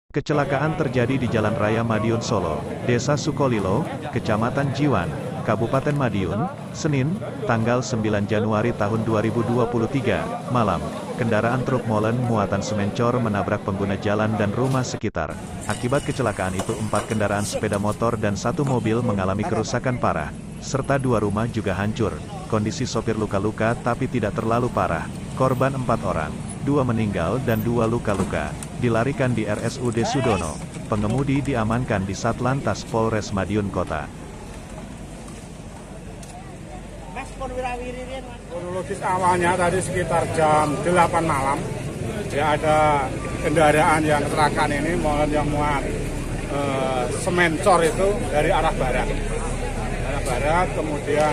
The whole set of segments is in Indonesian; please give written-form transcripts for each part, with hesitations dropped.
Kecelakaan terjadi di Jalan Raya Madiun Solo, Desa Sukolilo, Kecamatan Jiwan, Kabupaten Madiun, Senin, tanggal 9 Januari tahun 2023, malam. Kendaraan truk molen muatan semen cor menabrak pengguna jalan dan rumah sekitar. Akibat kecelakaan itu 4 kendaraan sepeda motor dan 1 mobil mengalami kerusakan parah, serta 2 rumah juga hancur. Kondisi sopir luka-luka tapi tidak terlalu parah. Korban 4 orang, 2 meninggal dan 2 luka-luka. Dilarikan di RSUD Sudono. Pengemudi diamankan di Satlantas Polres Madiun Kota. Kronologis awalnya tadi sekitar jam 8 malam, ya ada kendaraan yang kecelakaan ini, molen yang muat semen cor itu dari arah barat. Kemudian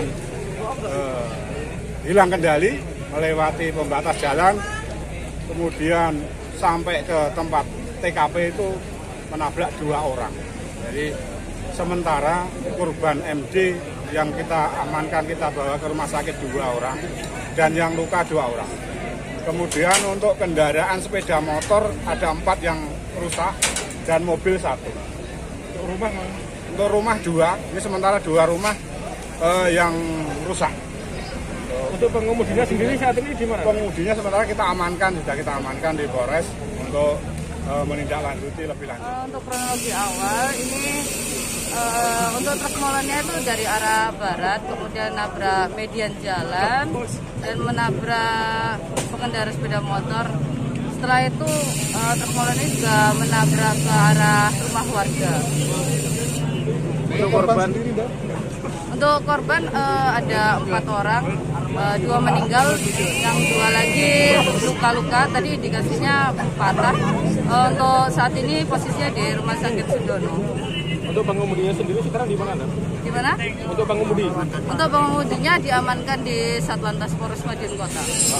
hilang kendali, melewati pembatas jalan, kemudian sampai ke tempat TKP itu menabrak 2 orang. Jadi sementara korban MD yang kita amankan, kita bawa ke rumah sakit 2 orang, dan yang luka 2 orang. Kemudian untuk kendaraan sepeda motor ada 4 yang rusak dan mobil 1. Untuk rumah 2, ini sementara 2 rumah yang rusak. Untuk pengemudinya sendiri saat ini di mana? Pengemudinya sementara kita amankan, sudah kita amankan di Polres untuk menindaklanjuti lebih lanjut. Untuk kronologi awal ini untuk truk molennya itu dari arah barat, kemudian nabrak median jalan dan menabrak pengendara sepeda motor. Setelah itu truk molen ini juga menabrak ke arah rumah warga. Untuk korban? Untuk korban ada 4 orang, 2 meninggal, yang 2 lagi luka-luka. Tadi indikasinya patah. Untuk saat ini posisinya di Rumah Sakit Sudono. Untuk pengemudinya sendiri sekarang di mana? Di mana? Untuk pengemudi? Untuk pengemudinya diamankan di Satlantas Polres Madiun Kota.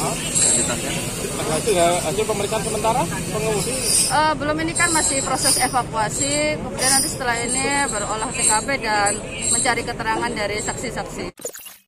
Hasil pemeriksaan sementara pengemudi? Belum, ini kan masih proses evakuasi. Kemudian nanti setelah ini baru olah TKP dan mencari keterangan dari saksi-saksi.